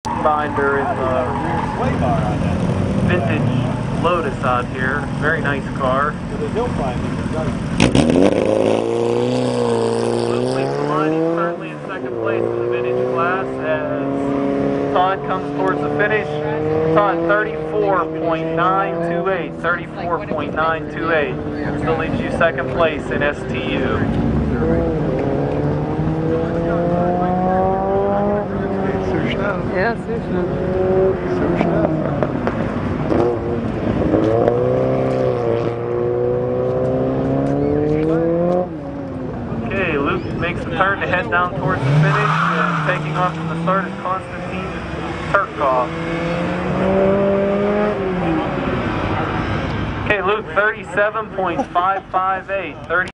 Bittenbinder in the vintage Lotus out here. Very nice car. Luke leads the line. He's currently in second place in the vintage class as Todd comes towards the finish. Todd 34.928. 34.928. Still leaves you second place in STU. Ja, sehr schnell. So schnell. Okay, Luke makes a turn to head down towards the finish, and taking off from the start is Konstantin Turkov. Okay, Luke 37.558.